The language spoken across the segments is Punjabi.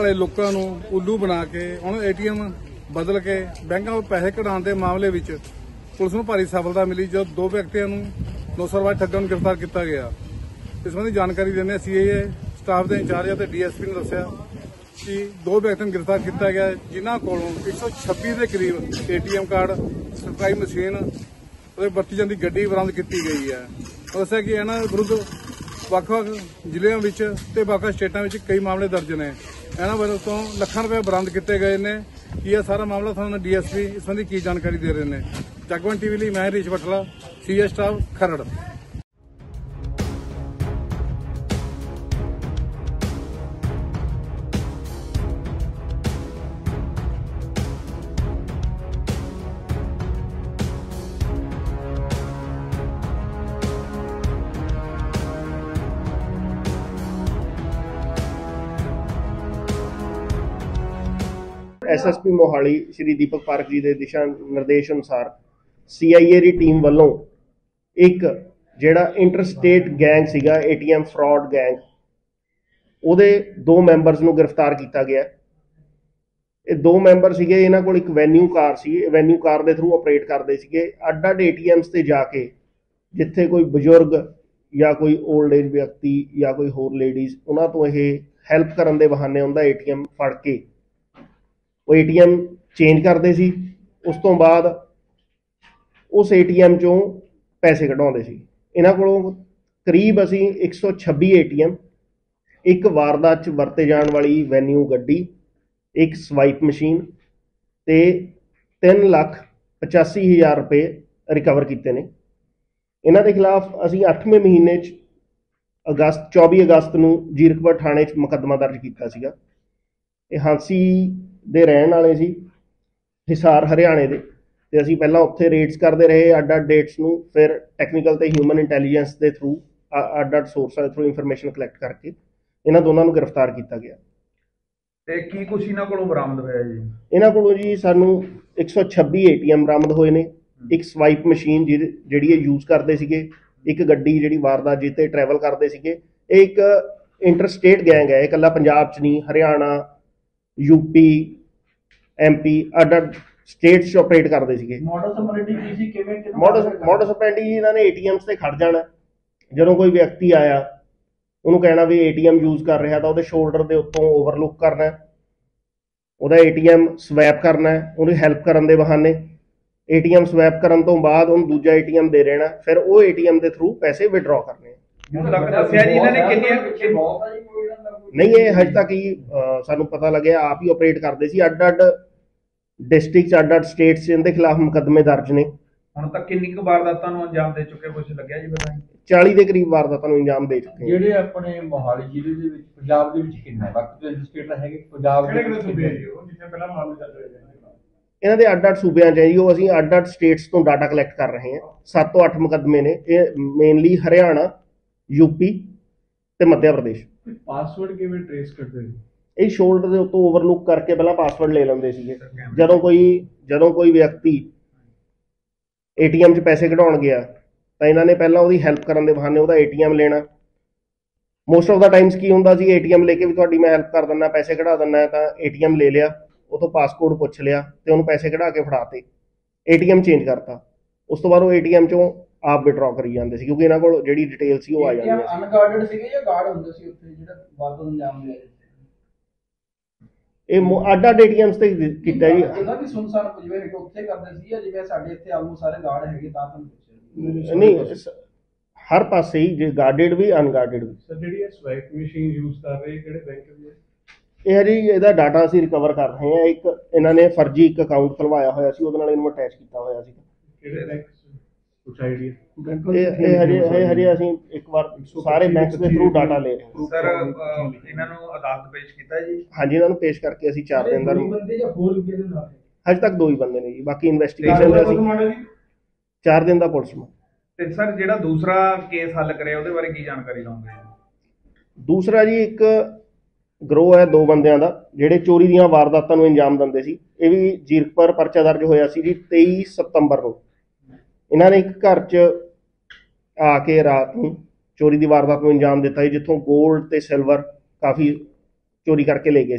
ਆਏ ਲੋਕਾਂ ਨੂੰ ਉੱਲੂ ਬਣਾ ਕੇ ਹੁਣ ਏਟੀਐਮ ਬਦਲ ਕੇ ਬੈਂਕਾਂ ਤੋਂ ਪੈਸੇ ਕਢਾਉਣ ਦੇ ਮਾਮਲੇ ਵਿੱਚ ਪੁਲਿਸ ਨੂੰ ਭਾਰੀ ਸਫਲਤਾ ਮਿਲੀ ਜਦ 2 ਵਿਅਕਤੀਆਂ ਨੂੰ 900 ਰੁਪਏ ਠੱਗਾਂ ਨੂੰ ਗ੍ਰਿਫਤਾਰ ਕੀਤਾ ਗਿਆ। ਇਸ ਸੰਬੰਧੀ ਜਾਣਕਾਰੀ ਦਿੰਦੇ ਸੀਆਈਏ ਸਟਾਫ ਦੇ ਇੰਚਾਰਜ ਅਤੇ ਡੀਐਸਪੀ ਨੇ ਦੱਸਿਆ ਕਿ 2 ਵਿਅਕਤੀਆਂ ਨੂੰ ਗ੍ਰਿਫਤਾਰ ਕੀਤਾ ਗਿਆ ਜਿਨ੍ਹਾਂ ਕੋਲੋਂ 126 ਦੇ ਕਰੀਬ ਏਟੀਐਮ ਕਾਰਡ, ਸਰਕਾਰੀ ਮਸ਼ੀਨ ਅਤੇ ਵਰਤੀ ਜਾਂਦੀ ਗੱਡੀ ਬਰਾਮਦ ਕੀਤੀ ਗਈ ਹੈ। ਦੱਸਿਆ ਕਿ ਇਹਨਾਂ ਵਿਰੁੱਧ ਵੱਖ-ਵੱਖ ਜ਼ਿਲ੍ਹਿਆਂ ਵਿੱਚ ਤੇ ਵੱਖ-ਵੱਖ ਸਟੇਟਾਂ ਵਿੱਚ ਕਈ ਮਾਮਲੇ ਦਰਜ ਨੇ। ਇਹਨਾਂ ਵੱਲੋਂ ਤੋਂ ਲੱਖਾਂ ਰੁਪਏ ਬਰਾਮਦ ਕੀਤੇ ਗਏ ਨੇ। ਕੀ ਇਹ ਸਾਰਾ ਮਾਮਲਾ ਤੁਹਾਨੂੰ ਡੀਐਸਪੀ ਇਸ ਸੰਬੰਧੀ ਕੀ ਜਾਣਕਾਰੀ ਦੇ ਰਹੇ ਨੇ। ਜਗਵੰਤ ਟੀਵੀ ਲਈ ਮੈਂ Harish Batla, CIA staff Kharar. SSP Mohali Shri Deepak Pareek ji के दिशा निर्देश अनुसार सीआईए की टीम वालों एक जिहड़ा इंटरस्टेट गैंग सीगा एटीएम फ्रॉड गैंग उहदे 2 मैंबर्स नूं गिरफ्तार किया गया। ये 2 मैंबर सीगे, इन्हां कोल एक वैन्यू कार सी, वैन्यू कार के थ्रू ऑपरेट करते सीगे अड्ड-अड्ड एटीएम्स ते जाके जिथे कोई बजुर्ग या कोई ओल्ड एज व्यक्ति या कोई होर लेडीज़ उन्हां तों इह हैल्प करन दे बहाने उनका एटीएम फड़ के वो एटीएम चेंज करते सी। उस तो बाद उस एटीएम चों पैसे कढाउंदे सी। इन्हां कोलों करीब असीं 126 एटीएम, एक वारदात च वरते जाण वाली वैन्यू गड्डी, एक स्वाइप मशीन ते 3,85,000 रुपए रिकवर किए ने। इन्हां दे खिलाफ असीं 8वें महीने 24 अगस्त नूं जीरकपुर थाणे च मुकदमा दर्ज किया सीगा। ये हांसी ਦੇ ਰਹਿਣ ਵਾਲੇ ਸੀ, ਹਿਸਾਰ ਹਰਿਆਣੇ ਦੇ, ਤੇ ਅਸੀਂ ਪਹਿਲਾਂ ਉੱਥੇ ਰੇਡਸ ਕਰਦੇ ਰਹੇ ਅੱਡ-ਅੱਡ ਡੇਟਸ ਨੂੰ। ਫਿਰ ਟੈਕਨੀਕਲ ਤੇ ਹਿਊਮਨ ਇੰਟੈਲੀਜੈਂਸ ਦੇ ਥਰੂ ਅੱਡ-ਅੱਡ ਸੋਰਸਾਂ ਦੇ ਥਰੂ ਇਨਫੋਰਮੇਸ਼ਨ ਕਲੈਕਟ ਕਰਕੇ ਇਹਨਾਂ ਦੋਨਾਂ ਨੂੰ ਗ੍ਰਿਫਤਾਰ ਕੀਤਾ ਗਿਆ। ਤੇ ਕੀ ਕੁਛ ਇਹਨਾਂ ਕੋਲੋਂ ਬਰਾਮਦ ਹੋਇਆ ਜੀ? ਇਹਨਾਂ ਕੋਲੋਂ ਜੀ ਸਾਨੂੰ 126 ਏਟੀਐਮ ਬਰਾਮਦ ਹੋਏ ਨੇ, ਇੱਕ ਸਵਾਈਪ ਮਸ਼ੀਨ ਜਿਹੜੀ ਇਹ ਯੂਜ਼ ਕਰਦੇ ਸੀਗੇ, ਇੱਕ ਗੱਡੀ ਜਿਹੜੀ ਵਾਰਦਾਤ ਜਿੱਤੇ ਟਰੈਵਲ ਕਰਦੇ ਸੀਗੇ। ਇਹ ਇੱਕ ਇੰਟਰਸਟੇਟ ਗੈਂਗ ਹੈ, ਇਹ ਇਕੱਲਾ ਪੰਜਾਬ 'ਚ ਨਹੀਂ, ਹਰਿਆਣਾ, यूपी, MP ਅੱਡ-ਅੱਡ स्टेट्स ऑपरेट करते थे। मॉडस ऑपरेंडी इन्होंने ATMs से खड़ जाना, जो कोई व्यक्ति आया उन्होंने कहना भी ATM यूज कर रहा था, वो शोल्डर के उत्तों ओवरलुक करना, वो ATM स्वैप करना, उन्हें हैल्प करने के बहाने ATM स्वैप करने तो बाद उन्हें दूजा ATM दे देना, फिर वो ATM के थ्रू पैसे विड्रॉ करने। नहीं, ये हज तक ही सानू पता लगे आप ही ऑपरेट करते सी। अड्ड-अड्ड डिस्ट्रिक्ट, अड्ड-अड्ड स्टेट्स इनके खिलाफ मुकदमे दर्ज ने। ਹੁਣ ਤੱਕ ਕਿੰਨੀ ਕੁ ਵਾਰਦਾਤਾਂ ਨੂੰ ਅੰਜਾਮ ਦੇ ਚੁੱਕੇ, ਕੁਝ ਲੱਗਿਆ ਜੀ ਪਤਾ? 40 ਦੇ ਕਰੀਬ ਵਾਰਦਾਤਾਂ ਨੂੰ ਅੰਜਾਮ ਦੇ ਚੁੱਕੇ। ਜਿਹੜੇ ਆਪਣੇ ਮੋਹਾਲੀ ਜ਼ਿਲ੍ਹੇ ਦੇ ਵਿੱਚ, ਪੰਜਾਬ ਦੇ ਵਿੱਚ ਕਿੰਨਾ ਬਾਕੀ ਦੇ ਸਟੇਟ ਹੈਗੇ ਪੰਜਾਬ ਦੇ ਵਿੱਚ ਜਿੱਥੇ ਪਹਿਲਾਂ ਮਾਮਲੇ ਚੱਲ ਰਹੇ ਨੇ? ਇਹਨਾਂ ਦੇ ਅੱਡ-ਅੱਡ ਸੂਬਿਆਂ 'ਚ ਹੈ ਜੀ, ਉਹ ਅਸੀਂ ਅੱਡ-ਅੱਡ ਸਟੇਟਸ ਤੋਂ ਡਾਟਾ ਕਲੈਕਟ ਕਰ ਰਹੇ ਹਾਂ। 7 ਤੋਂ 8 ਮੁਕੱਦਮੇ ਨੇ, ਇਹ ਮੇਨਲੀ ਹਰਿਆਣਾ, यूपी ਤੇ ਮੱਧ ਪ੍ਰਦੇਸ਼। ਪਾਸਵਰਡ ਕਿਵੇਂ ਟ੍ਰੇਸ ਕਰਦੇ ਸੀ? ਇਹ ਸ਼ੋਲਡਰ ਦੇ ਉੱਤੋਂ ਓਵਰਲੁੱਕ ਕਰਕੇ ਪਹਿਲਾਂ ਪਾਸਵਰਡ ਲੈ ਲੈਂਦੇ ਸੀਗੇ। ਜਦੋਂ ਕੋਈ ਵਿਅਕਤੀ ATM 'ਚ ਪੈਸੇ ਕਢਾਉਣ ਗਿਆ ਤਾਂ ਇਹਨਾਂ ਨੇ ਪਹਿਲਾਂ ਉਹਦੀ ਹੈਲਪ ਕਰਨ ਦੇ ਬਹਾਨੇ ਉਹਦਾ ATM ਲੈਣਾ। ਮੋਸਟ ਆਫ ਦਾ ਟਾਈਮਸ ਕੀ ਹੁੰਦਾ ਸੀ, ATM ਲੈ ਕੇ ਵੀ ਤੁਹਾਡੀ ਮੈਂ ਹੈਲਪ ਕਰ ਦਿੰਦਾ, ਪੈਸੇ ਕਢਾ ਦਿੰਦਾ, ਤਾਂ ATM ਲੈ ਲਿਆ, ਉਹ ਤੋਂ ਪਾਸਕੋਡ ਪੁੱਛ ਲਿਆ ਤੇ ਉਹਨੂੰ ਪੈਸੇ ਕਢਾ ਕੇ ਫੜਾਤੇ, ATM ਚੇਂਜ ਕਰਤਾ। ਉਸ ਤੋਂ ਬਾਅਦ ਉਹ ATM 'ਚੋਂ ਆਪ ਵਿਡਰॉ ਕਰੀ ਜਾਂਦੇ ਸੀ, ਕਿਉਂਕਿ ਇਹਨਾਂ ਕੋਲ ਜਿਹੜੀ ਡਿਟੇਲ ਸੀ ਉਹ ਆ ਜਾਂਦੀ ਸੀ। ਅਨਗਾਰਡਡ ਸੀਗੇ ਜਾਂ ਗਾਰਡ ਹੁੰਦੇ ਸੀ ਉੱਥੇ ਜਿਹੜਾ ਵਾਰਦਾਤ ਅੰਜਾਮ ਦੇ? ਇਹ ਅੱਡ-ਅੱਡ ATMs ਤੇ ਕੀਤਾ ਜੀ। ਇਹਦਾ ਵੀ ਸੁਨਸਾਨ ਜਿਵੇਂ ਉੱਥੇ ਕਰਦੇ ਸੀ ਜਾਂ ਜਿਵੇਂ ਸਾਡੇ ਇੱਥੇ ਆਲਮੋਸਟ ਸਾਰੇ ਗਾਰਡ ਹੈਗੇ ਤਾਂ ਤੁਹਾਨੂੰ ਪੁੱਛਿਆ? ਨਹੀਂ, ਹਰ ਪਾਸੇ ਹੀ, ਜੇ ਗਾਰਡਡ ਵੀ ਅਨਗਾਰਡਡ ਵੀ। ਸਰ ਜਿਹੜੀ ਇਹ ਸਵਾਈਪ ਮਸ਼ੀਨ ਯੂਜ਼ ਕਰ ਰਹੇ ਕਿਹੜੇ ਬੈਂਕ ਦੀ ਹੈ? ਇਹ ਜੀ ਇਹਦਾ ਡਾਟਾ ਅਸੀਂ ਰਿਕਵਰ ਕਰ ਰਹੇ ਹਾਂ। ਇੱਕ ਇਹਨਾਂ ਨੇ ਫਰਜ਼ੀ ਇੱਕ ਅਕਾਊਂਟ ਖੁਲਵਾਇਆ ਹੋਇਆ ਸੀ, ਉਹਦੇ ਨਾਲ ਇਹਨੂੰ ਅਟੈਚ ਕੀਤਾ ਹੋਇਆ ਸੀ। ਕਿਹੜੇ ਬੈਂਕ? ਕੁਝ ਆਈਡੀਆ? ਇਹ ਹਜੇ ਅਸੀਂ ਇੱਕ ਵਾਰ ਸਾਰੇ ਬੈਂਕਸ ਦੇ ਥਰੂ ਡਾਟਾ ਲੈ ਰਹੇ ਹਾਂ। ਸਰ ਇਹਨਾਂ ਨੂੰ ਅਦਾਲਤ ਪੇਸ਼ ਕੀਤਾ ਜੀ? ਹਾਂਜੀ, ਇਹਨਾਂ ਨੂੰ ਪੇਸ਼ ਕਰਕੇ ਅਸੀਂ 4 ਦਿਨ ਦਾ। ਬੰਦੇ ਜਾਂ ਹੋਰ ਵੀ ਇਹਦੇ ਨਾਲ? ਹਜੇ ਤੱਕ 2 ਹੀ ਬੰਦੇ ਨੇ ਜੀ, ਬਾਕੀ ਇਨਵੈਸਟੀਗੇਸ਼ਨ ਦਾ ਅਸੀਂ 4 ਦਿਨ ਦਾ ਪੁਲਿਸ ਨੂੰ। ਤੇ ਸਰ ਜਿਹੜਾ ਦੂਸਰਾ ਕੇਸ ਹੱਲ ਕਰਿਆ ਉਹਦੇ ਬਾਰੇ ਕੀ ਜਾਣਕਾਰੀ ਲਓਗੇ? ਦੂਸਰਾ ਜੀ ਇੱਕ ਗਰੋਹ ਹੈ 2 ਬੰਦਿਆਂ ਦਾ, ਜਿਹੜੇ ਚੋਰੀ ਦੀਆਂ ਵਾਰਦਾਤਾਂ ਨੂੰ ਅੰਜਾਮ ਦਿੰਦੇ ਸੀ। ਇਹ ਵੀ ਜੀਰਕਪੁਰ ਪਰਚਾ ਦਰਜ ਹੋਇਆ ਸੀ ਜੀ 23 ਸਤੰਬਰ ਨੂੰ। ਇਹਨਾਂ ਨੇ ਇੱਕ ਘਰ 'ਚ ਆ ਕੇ ਰਾਤ ਨੂੰ ਚੋਰੀ ਦੀ ਵਾਰਦਾਤ ਨੂੰ ਅੰਜਾਮ ਦਿੱਤਾ ਸੀ, ਜਿੱਥੋਂ ਗੋਲਡ ਤੇ ਸਿਲਵਰ ਕਾਫੀ ਚੋਰੀ ਕਰਕੇ ਲੈ ਗਏ ਸੀ।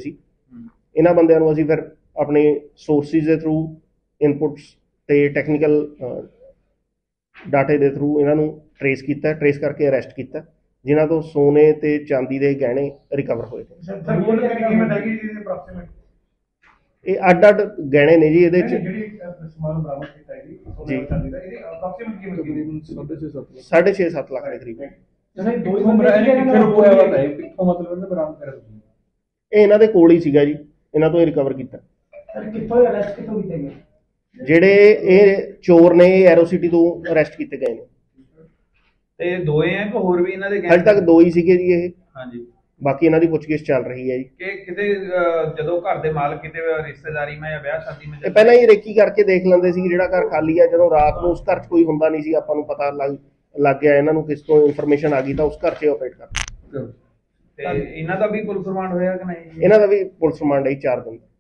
ਇਹਨਾਂ ਬੰਦਿਆਂ ਨੂੰ ਅਸੀਂ ਫਿਰ ਆਪਣੇ ਸੋਰਸਿਸ ਦੇ ਥਰੂ ਇਨਪੁਟਸ ਤੇ ਟੈਕਨੀਕਲ ਡਾਟੇ ਦੇ ਥਰੂ ਇਹਨਾਂ ਨੂੰ ਟਰੇਸ ਕਰਕੇ ਅਰੈਸਟ ਕੀਤਾ, ਜਿਨ੍ਹਾਂ ਤੋਂ ਸੋਨੇ ਤੇ ਚਾਂਦੀ ਦੇ ਗਹਿਣੇ ਰਿਕਵਰ ਹੋਏ ਨੇ। ਸਰ ਹੋਰ ਕਿੰਨੀ ਕੀਮਤ ਹੈਗੀ ਜੀ ਅਪਰੋਕਸੀਮੇਟ? ਇਹ ਅੱਡ-ਅੱਡ ਗਹਿਣੇ ਨੇ ਜੀ, ਇਹਦੇ ਚ ਜਿਹੜੀ ਸਮਾਨ ਬਰਾਮਦ ਕੀਤਾ ਹੈ ਜੀ ਸੋਨੇ ਜੀ। ਚਾਂਦੀ ਦਾ, ਇਹਦੀ ਅਪਰੋਕਸੀਮੇਟ ਕੀਮਤ ਤਕਰੀਬਨ 6.5-7 ਲੱਖ ਦੇ ਕਰੀਬ। ਜਿਹੜੇ ਦੋ ਹੀ ਬੰਦੇ ਕਿੱਥੇ ਰੁਕਿਆ ਹੋਇਆ ਹੈ, ਕਿੱਥੋਂ ਮਤਲਬ ਇਹਨੇ ਬਰਾਮਦ ਕਰਿਆ ਤੁਸੀਂ? ਇਹ ਇਹਨਾਂ ਦੇ ਕੋਲ ਹੀ ਸੀਗਾ ਜੀ, ਇਹਨਾਂ ਤੋਂ ਹੀ ਰਿਕਵਰ ਕੀਤਾ। ਸਰ ਕਿੱਥੋਂ ਅਰੈਸਟ ਕਿੱਥੋਂ ਕੀਤੇ ਗਏ? ਜਿਹੜੇ ਇਹ ਚੋਰ ਨੇ ਇਹ ਐਰੋ ਸਿਟੀ ਤੋਂ ਅਰੈਸਟ ਕੀਤੇ ਗਏ ਨੇ। ਤੇ ਦੋਏ ਆ ਕਿ ਹੋਰ ਵੀ ਇਹਨਾਂ ਦੇ ਹਜੇ ਤੱਕ 2 ਹੀ ਸੀਗੇ ਜੀ ਇਹ, ਹਾਂਜੀ। ਬਾਕੀ ਇਹਨਾਂ ਦੀ ਪੁੱਛਗਿੱਛ ਚੱਲ ਰਹੀ ਹੈ ਜੀ। ਕਿ ਕਿਤੇ ਜਦੋਂ ਘਰ ਦੇ ਮਾਲਕ ਕਿਤੇ ਰਿਸ਼ਤੇਦਾਰੀ ਮੈਂ ਜਾਂ ਵਿਆਹ ਸ਼ਾਦੀ ਮੈਂ ਇਹ ਪਹਿਲਾਂ ਹੀ ਰੇਕੀ ਕਰਕੇ ਦੇਖ ਲੈਂਦੇ ਸੀ ਜਿਹੜਾ ਘਰ ਖਾਲੀ ਆ, ਜਦੋਂ ਰਾਤ ਨੂੰ ਉਸ ਘਰ 'ਚ ਕੋਈ ਹੁੰਦਾ ਨਹੀਂ ਸੀ, ਆਪਾਂ ਨੂੰ ਪਤਾ ਲੱਗ ਗਿਆ ਇਹਨਾਂ ਨੂੰ ਕਿਸ ਤੋਂ ਇਨਫੋਰਮੇਸ਼ਨ ਆ ਗਈ ਤਾਂ ਉਸ ਘਰ 'ਚ ਆਪਰੇਟ ਕਰਦੇ। ਤੇ ਇਹਨਾਂ ਦਾ ਵੀ ਪੁਲਿਸ ਰਿਮਾਂਡ ਹੋਇਆ ਕਿ ਨਹੀਂ? ਇਹਨਾਂ ਦਾ ਵੀ ਪੁਲਿਸ ਰਿਮਾਂਡ ਹੈ 4 ਦਿਨ।